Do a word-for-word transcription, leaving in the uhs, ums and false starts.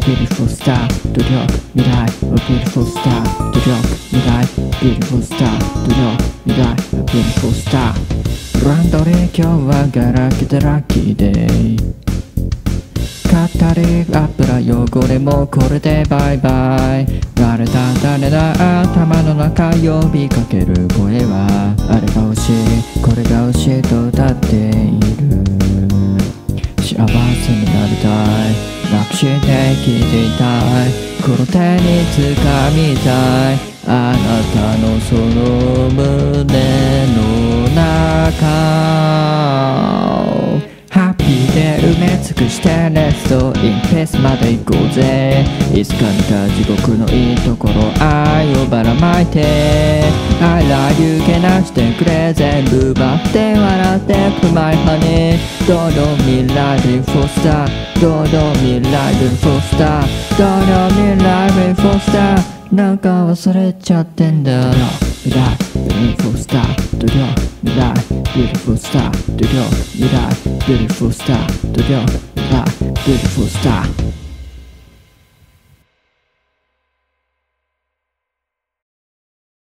beautiful star 努力未来 A beautiful star 努力未来 beautiful star 努力未来 A beautiful star ランドリー今日はガラケーでラッキーデー語り油汚れもこれでバイバイ誰だ誰だ頭の中呼びかける声はあれが欲しいこれが欲しいと歌っている幸せになりたい楽して生きていたいこの手に掴みたいあなたのその胸の中ハッピーで埋め尽くしてレストインペースまで行こうぜいつか見た地獄のいいところ愛をばらまいて I love you けなしてくれ全部奪って笑ってくマイハニーどの未来 Beautiful star どの未来 Beautiful star どの未来 Beautiful star なんか忘れちゃってんだ未来 Beautiful star 努力未来 Beautiful star 努力未来 Beautiful star 努力未来 Beautiful star